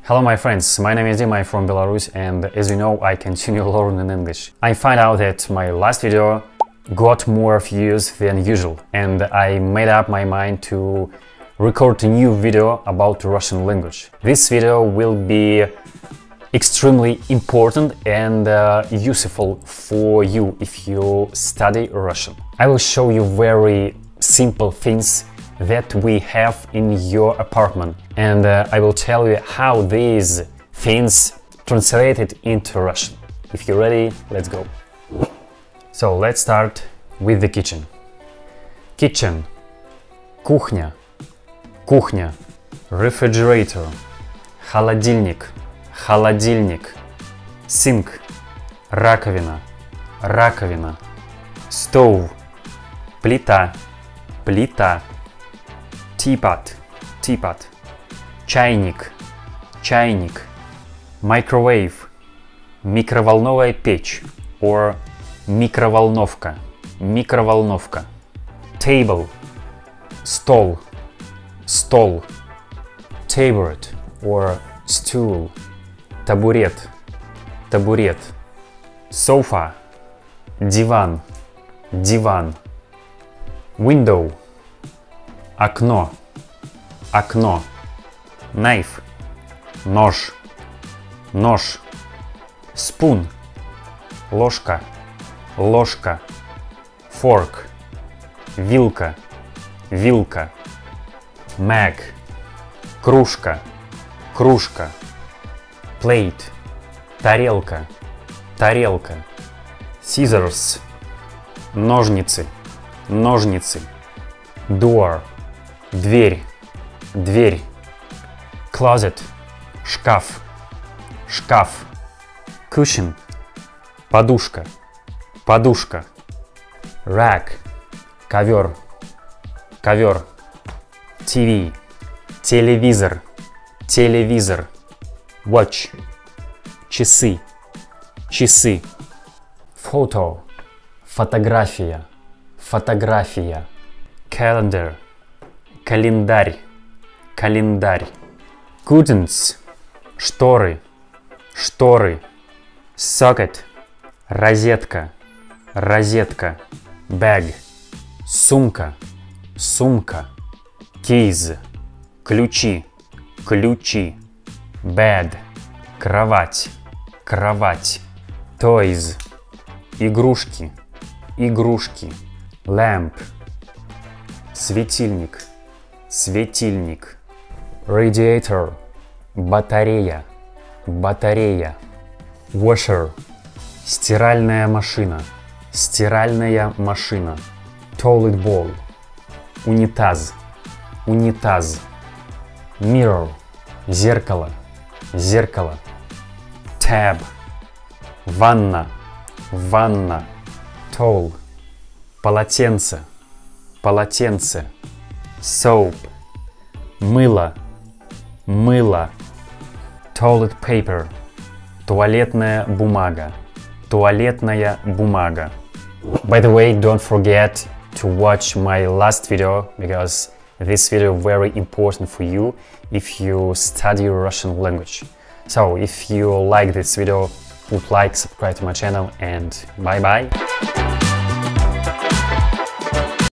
Hello my friends, my name is Dima, I'm from Belarus, and as you know, I continue learning English. I find out that my last video got more views than usual, and I made up my mind to record a new video about Russian language. This video will be extremely important and useful for you if you study Russian. I will show you very simple things that we have in your apartment, and I will tell you how these things translated into Russian. If you're ready, let's go. So let's start with the kitchen. Kitchen, кухня, кухня, refrigerator, холодильник, холодильник, sink, раковина, раковина, stove, плита, плита, teapot, teapot, чайник, чайник, microwave, микроволновая печь or микроволновка, микроволновка, table, стол, стол, taburet or stool, табурет, табурет, sofa, диван, диван, window, окно, окно, knife, нож, нож, spoon, ложка, ложка, fork, вилка, вилка, mug, кружка, кружка, plate, тарелка, тарелка, scissors, ножницы, ножницы, door, дверь, дверь, closet, шкаф, шкаф, cushion, подушка, подушка, rack, ковер, ковер, TV, телевизор, телевизор, watch, часы, часы, photo, фотография, фотография, calendar, календарь, календарь, curtains, шторы, шторы, socket, розетка, розетка, bag, сумка, сумка, keys, ключи, ключи, bed, кровать, кровать, toys, игрушки, игрушки, lamp, светильник, светильник, radiator, батарея, батарея, washer, стиральная машина, стиральная машина, toilet bowl, унитаз, унитаз, mirror, зеркало, зеркало, tab, ванна, ванна, towel, полотенце, полотенце, soap, мыло, мыло, toilet paper, туалетная бумага, туалетная бумага. By the way, don't forget to watch my last video, because this video is very important for you if you study Russian language. So if you like this video, put like, subscribe to my channel, and bye bye.